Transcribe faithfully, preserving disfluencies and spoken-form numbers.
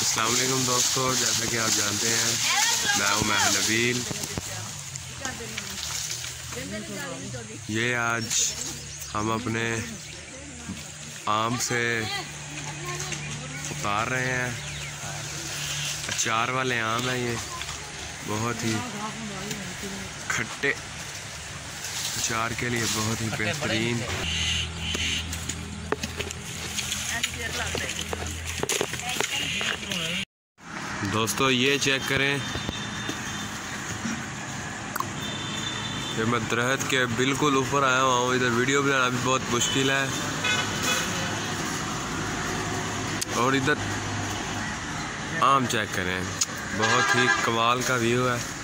अस्सलाम वालेकुम दोस्तों, जैसा कि आप जानते हैं मैं हूं मैं नबील। ये आज हम अपने आम से उतार रहे हैं। अचार वाले आम हैं, ये बहुत ही खट्टे, अचार के लिए बहुत ही बेहतरीन। दोस्तों ये चेक करें, ये मैं दरख्त के बिल्कुल ऊपर आया हुआ हूँ। इधर वीडियो बनाना भी बहुत मुश्किल है और इधर आम चेक करें, बहुत ही कमाल का व्यू है।